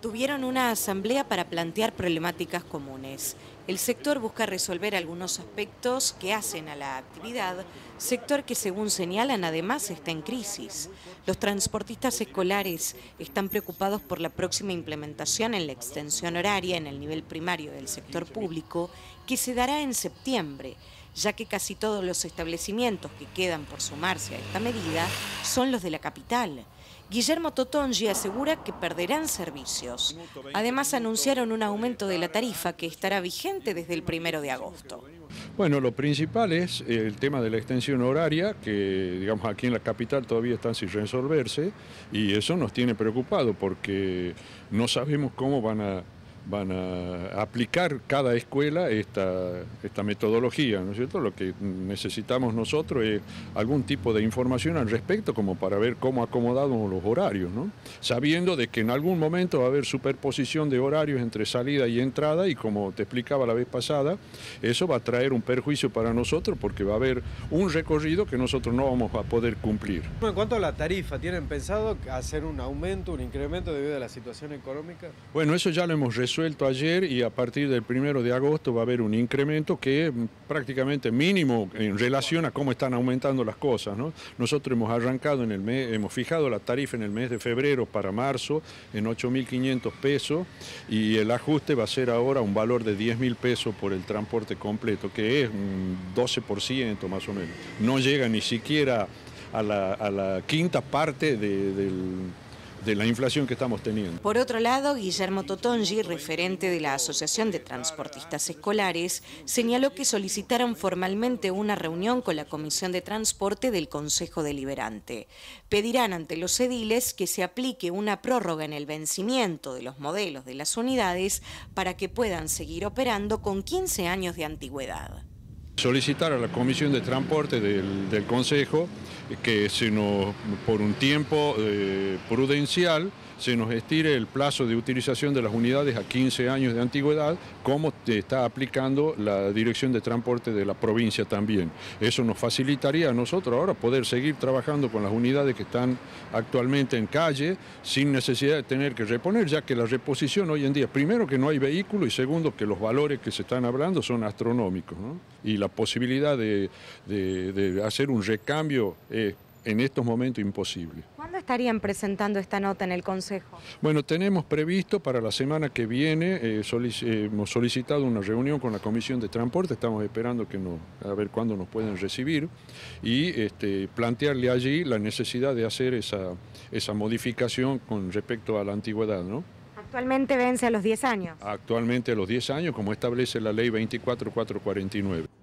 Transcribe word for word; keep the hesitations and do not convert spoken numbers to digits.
Tuvieron una asamblea para plantear problemáticas comunes. El sector busca resolver algunos aspectos que hacen a la actividad, sector que según señalan además está en crisis. Los transportistas escolares están preocupados por la próxima implementación en la extensión horaria en el nivel primario del sector público, que se dará en septiembre, ya que casi todos los establecimientos que quedan por sumarse a esta medida son los de la capital. Guillermo Totongi asegura que perderán servicios. Además, anunciaron un aumento de la tarifa que estará vigente desde el primero de agosto. Bueno, lo principal es el tema de la extensión horaria, que digamos aquí en la capital todavía están sin resolverse, y eso nos tiene preocupado porque no sabemos cómo van a van a aplicar cada escuela esta, esta metodología, ¿no es cierto? Lo que necesitamos nosotros es algún tipo de información al respecto como para ver cómo acomodamos los horarios, ¿no? Sabiendo de que en algún momento va a haber superposición de horarios entre salida y entrada y como te explicaba la vez pasada, eso va a traer un perjuicio para nosotros porque va a haber un recorrido que nosotros no vamos a poder cumplir. En cuanto a la tarifa, ¿tienen pensado hacer un aumento, un incremento debido a la situación económica? Bueno, eso ya lo hemos resuelto resuelto ayer y a partir del primero de agosto va a haber un incremento que es prácticamente mínimo en relación a cómo están aumentando las cosas, ¿no? Nosotros hemos arrancado en el mes, hemos fijado la tarifa en el mes de febrero para marzo en ocho mil quinientos pesos y el ajuste va a ser ahora un valor de diez mil pesos por el transporte completo, que es un doce por ciento más o menos. No llega ni siquiera a la, a la quinta parte de, del... de la inflación que estamos teniendo. Por otro lado, Guillermo Totongi, referente de la Asociación de Transportistas Escolares, señaló que solicitaron formalmente una reunión con la Comisión de Transporte del Consejo Deliberante. Pedirán ante los ediles que se aplique una prórroga en el vencimiento de los modelos de las unidades para que puedan seguir operando con quince años de antigüedad. Solicitar a la Comisión de Transporte del, del Consejo que se nos, por un tiempo eh, prudencial, se nos estire el plazo de utilización de las unidades a quince años de antigüedad, como está aplicando la Dirección de Transporte de la provincia también. Eso nos facilitaría a nosotros ahora poder seguir trabajando con las unidades que están actualmente en calle, sin necesidad de tener que reponer, ya que la reposición hoy en día, primero que no hay vehículo y segundo que los valores que se están hablando son astronómicos, ¿no? Y la posibilidad de, de, de hacer un recambio es en estos momentos imposible. ¿Cuándo estarían presentando esta nota en el Consejo? Bueno, tenemos previsto para la semana que viene, eh, solic eh, hemos solicitado una reunión con la Comisión de Transporte, estamos esperando que nos, a ver cuándo nos pueden recibir y este, plantearle allí la necesidad de hacer esa, esa modificación con respecto a la antigüedad, ¿no? Actualmente vence a los diez años. Actualmente a los diez años, como establece la ley veinticuatro mil cuatrocientos cuarenta y nueve.